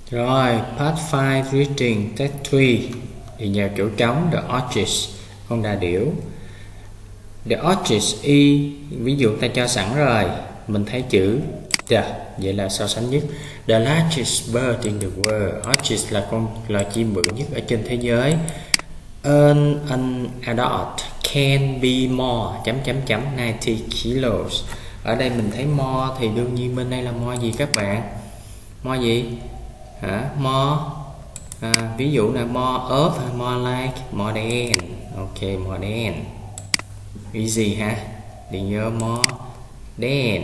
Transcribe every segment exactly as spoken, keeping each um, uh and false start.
Rồi, part five reading test three. Thì nhờ chỗ trống the ostrich, con đà điểu. The ostrich y, ví dụ ta cho sẵn rồi, mình thấy chữ the, vậy là so sánh nhất. The largest bird in the world. Ostrich là con loài chim bự nhất ở trên thế giới. An, an adult can be more chấm chấm chấm ninety kilos. Ở đây mình thấy more thì đương nhiên bên đây là more gì các bạn? More gì? Hả? More à, ví dụ là more of hay more like? More than. Ok, more than. Easy ha. Thì nhớ more than.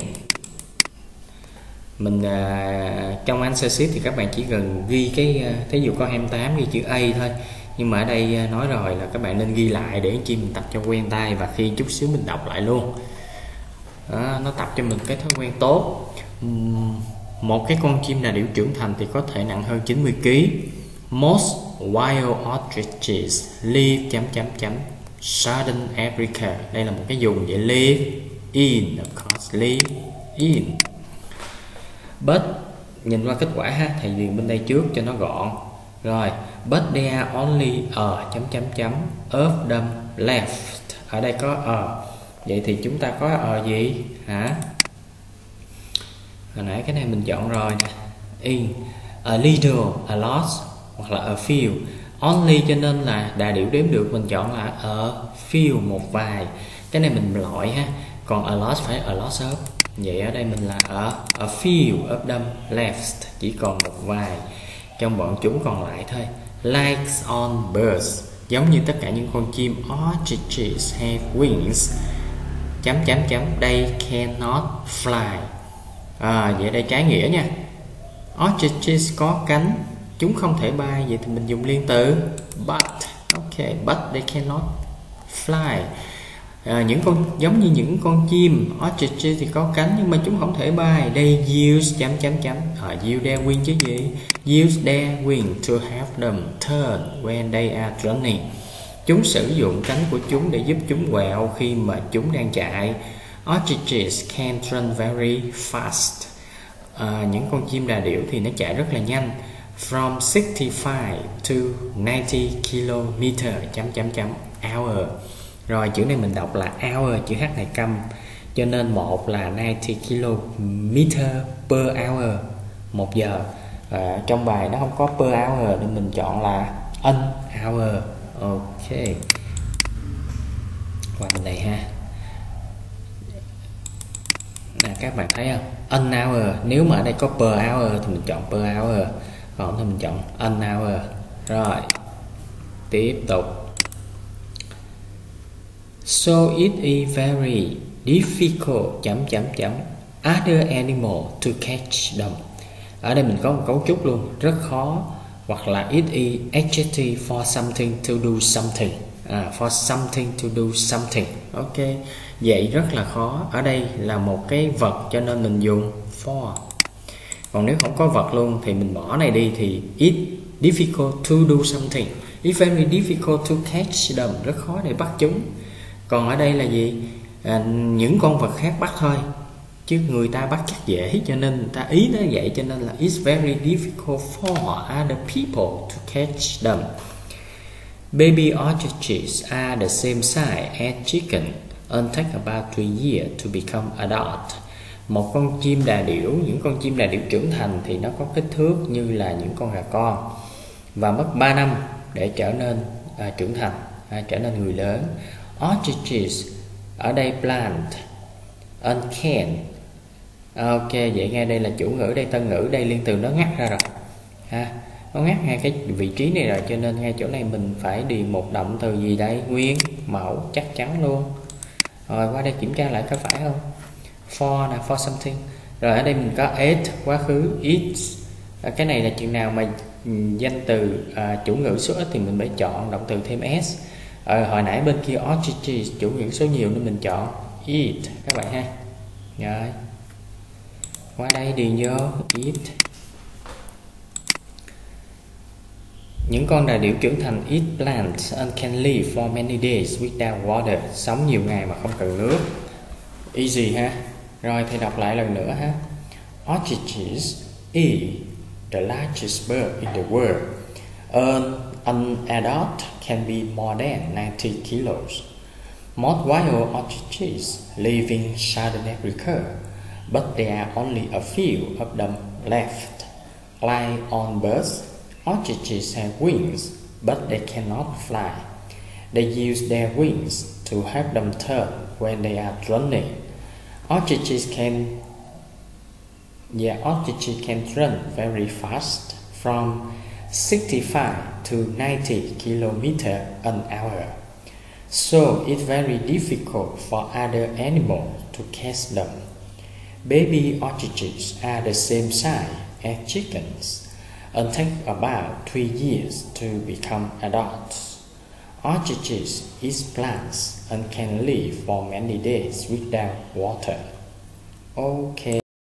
Mình à, trong answer sheet thì các bạn chỉ cần ghi cái à, thí dụ có hai mươi tám ghi chữ A thôi. Nhưng mà ở đây à, nói rồi là các bạn nên ghi lại để chi mình tập cho quen tay, và khi chút xíu mình đọc lại luôn. Đó, nó tập cho mình cái thói quen tốt. Một cái con chim đà điểu trưởng thành thì có thể nặng hơn chín mươi ki lô gam. Most wild ostriches live chấm chấm chấm Southern Africa. Đây là một cái dùng để live in, of course, live in. But nhìn qua kết quả ha, thầy điền bên đây trước cho nó gọn. Rồi, but there are only a chấm chấm chấm of them left. Ở đây có a. Vậy thì chúng ta có a gì hả? Hồi nãy cái này mình chọn rồi nè. In, a little, a lot hoặc là a few. Only cho nên là đà điểu đếm được, mình chọn là a few, một vài. Cái này mình loại ha. Còn a lot phải a lot of. Vậy ở đây mình là a, a few of them left, chỉ còn một vài trong bọn chúng còn lại thôi. Likes on birds, giống như tất cả những con chim. Ostriches have wings chấm chấm chấm they cannot fly. À, vậy đây trái nghĩa nha. Ostriches có cánh, chúng không thể bay. Vậy thì mình dùng liên từ but. Ok, but they cannot fly. À, những con giống như những con chim ostriches thì có cánh nhưng mà chúng không thể bay. They use chấm chấm chấm à, use their wing chứ gì? Use their wing to help them turn when they are running. Chúng sử dụng cánh của chúng để giúp chúng quẹo khi mà chúng đang chạy. Ostriches can run very fast. À, những con chim đà điểu thì nó chạy rất là nhanh. From sixty-five to ninety kilometers chấm chấm chấm hour. Rồi chữ này mình đọc là hour, chữ H này câm. Cho nên một là ninety kilometers per hour, một giờ. À, trong bài nó không có per hour nên mình chọn là an hour. Ok. Qua bên đây ha. Nè, các bạn thấy không? An hour. Nếu mà ở đây có per hour thì mình chọn per hour, còn thì mình chọn an hour. Rồi tiếp tục. So it is very difficult chấm chấm chấm other animal to catch them. Ở đây mình có một cấu trúc luôn, rất khó. Hoặc là it is adjective for something to do something. À, for something to do something. Ok, vậy rất là khó. Ở đây là một cái vật cho nên mình dùng for. Còn nếu không có vật luôn thì mình bỏ này đi thì it difficult to do something. It's very difficult to catch them. Rất khó để bắt chúng. Còn ở đây là gì? À, những con vật khác bắt thôi, chứ người ta bắt chắc dễ, cho nên người ta ý nó vậy, cho nên là it's very difficult for other people to catch them. Baby ostriches are the same size as chicken and take about three years to become adult. Một con chim đà điểu, những con chim đà điểu trưởng thành thì nó có kích thước như là những con gà con và mất ba năm để trở nên à, trưởng thành, à, trở nên người lớn. Ostriches ở đây plant and can. Ok, vậy ngay đây là chủ ngữ, đây tân ngữ, đây liên từ nó ngắt ra rồi ha, nó ngắt ngay cái vị trí này rồi, cho nên ngay chỗ này mình phải điền một động từ gì đây? Nguyên mẫu chắc chắn luôn. Rồi qua đây kiểm tra lại có phải không? For là for something. Rồi ở đây mình có ate quá khứ eat. À, cái này là chuyện nào mà danh từ à, chủ ngữ số ít thì mình phải chọn động từ thêm s. Ờ, hồi nãy bên kia ostriches chủ ngữ số nhiều nên mình chọn eat các bạn ha. Rồi qua đây điền vô eat. Những con đà điểu trưởng thành eat plants and can live for many days without water. Sống nhiều ngày mà không cần nước. Easy ha. Rồi thì đọc lại lần nữa ha. Ostriches eat the largest bird in the world. An, an adult can be more than ninety kilos. Most wild ostriches live in Southern Africa, but there are only a few of them left. Like all birds, ostriches have wings, but they cannot fly. They use their wings to help them turn when they are running. Ostriches can, yeah, ostriches can run very fast, from sixty-five to ninety kilometers an hour. So it's very difficult for other animals to catch them. Baby ostriches are the same size as chickens and take about three years to become adults. Ostriches eat plants and can live for many days without water. Okay.